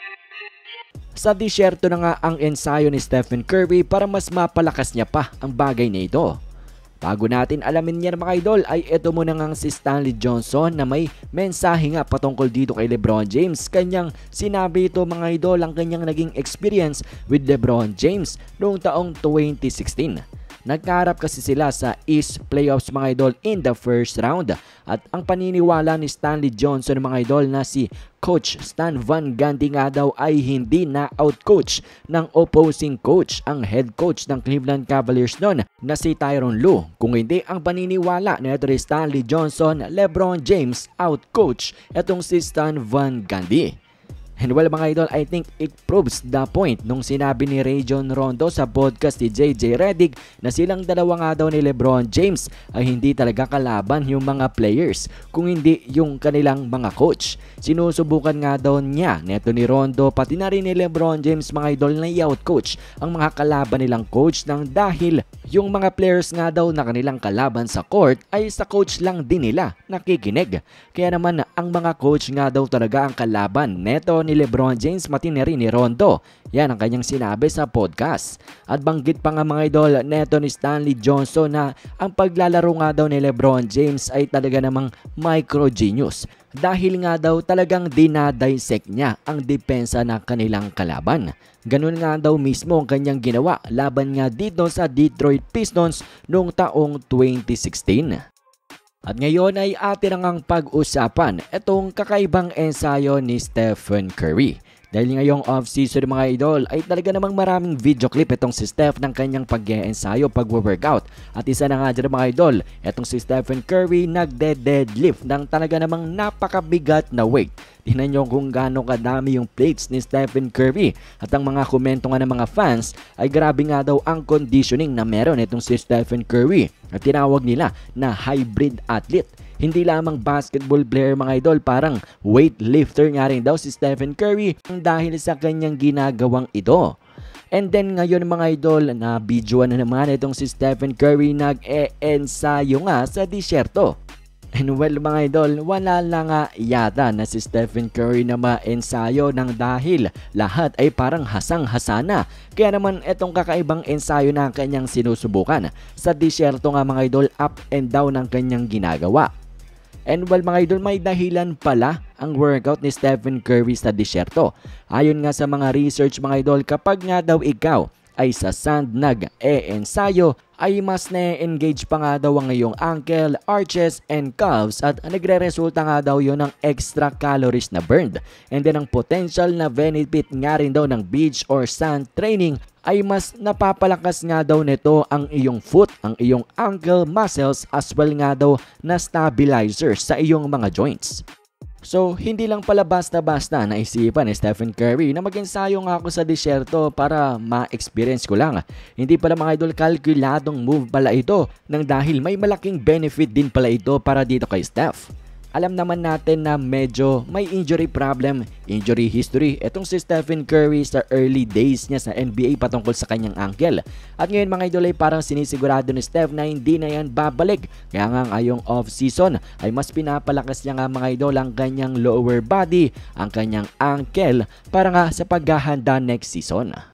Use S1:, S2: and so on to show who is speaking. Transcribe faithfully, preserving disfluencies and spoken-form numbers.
S1: Sa disyerto na nga ang ensayo ni Stephen Curry para mas mapalakas niya pa ang bagay na ito. Bago natin alamin yan mga idol ay ito muna nga si Stanley Johnson na may mensahe nga patungkol dito kay LeBron James. Kanyang sinabi ito mga idol ang kanyang naging experience with LeBron James noong taong twenty sixteen. Nagkaharap kasi sila sa East Playoffs mga idol in the first round at ang paniniwala ni Stanley Johnson mga idol na si Coach Stan Van Gundy nga daw ay hindi na out-coach ng opposing coach ang head coach ng Cleveland Cavaliers noon na si Tyronn Lue. Kung hindi ang paniniwala ni Stanley Johnson, LeBron James out-coach itong si Stan Van Gundy. And well mga idol, I think it proves the point nung sinabi ni Rajon Rondo sa podcast ni J J Redick na silang dalawa nga daw ni LeBron James ay hindi talaga kalaban yung mga players kung hindi yung kanilang mga coach. Sinusubukan nga daw niya neto ni Rondo pati na rin ni LeBron James mga idol na i-out coach ang mga kalaban nilang coach nang dahil yung mga players nga daw na kanilang kalaban sa court ay sa coach lang din nila nakikinig. Kaya naman ang mga coach nga daw talaga ang kalaban neto ni LeBron James mati na rin ni Rondo. Yan ang kanyang sinabi sa podcast. At banggit pa nga mga idol neto ni Stanley Johnson na ang paglalaro nga daw ni LeBron James ay talaga namang micro genius. Dahil nga daw talagang dinadissect niya ang depensa ng kanilang kalaban. Ganun nga daw mismo ang kanyang ginawa laban nga dito sa Detroit Pistons noong taong twenty sixteen. At ngayon ay atin ang pag-usapan itong kakaibang ensayo ni Stephen Curry. Dahil ngayong off-season mga idol ay talaga namang maraming video clip itong si Steph ng kanyang pag-e-ensayo, pag-workout. At isa na nga dyan mga idol, itong si Stephen Curry nagde-deadlift ng talaga namang napakabigat na weight. Tingnan nyo kung gaano kadami yung plates ni Stephen Curry. At ang mga komento nga ng mga fans ay grabe nga daw ang conditioning na meron itong si Stephen Curry. At tinawag nila na hybrid athlete. Hindi lamang basketball player mga idol, parang weightlifter nga rin daw si Stephen Curry dahil sa kanyang ginagawang ito. And then ngayon mga idol, na videoan na naman itong si Stephen Curry nag-e-ensayo nga sa disyerto. And well mga idol, wala lang nga yata na si Stephen Curry na ma-ensayo ng dahil lahat ay parang hasang-hasana. Kaya naman itong kakaibang ensayo na kanyang sinusubukan sa disyerto nga mga idol, up and down ang kanyang ginagawa. And well mga idol, may dahilan pala ang workout ni Stephen Curry sa disyerto. Ayon nga sa mga research mga idol, kapag nga daw ikaw ay sa sand nag-e-ensayo ay mas na-engage pa nga daw ang iyong ankle, arches, and calves at nagre-resulta nga daw yon ng extra calories na burned. And then ang potential na benefit nga rin daw ng beach or sand training ay mas napapalakas nga daw nito ang iyong foot, ang iyong ankle muscles as well nga daw na stabilizer sa iyong mga joints. So, hindi lang pala basta-basta naisipan ni Stephen Curry na mag-ensayo nga ako sa disyerto para ma-experience ko lang. Hindi pala mga idol, kalkuladong move pala ito nang dahil may malaking benefit din pala ito para dito kay Steph. Alam naman natin na medyo may injury problem, injury history itong si Stephen Curry sa early days niya sa N B A patungkol sa kanyang ankle. At ngayon mga idol ay parang sinisigurado ni Steph na hindi na yan babalik. Kaya nga ngayong off-season ay mas pinapalakas niya nga mga idol ang kanyang lower body, ang kanyang ankle para nga sa paghahanda next season.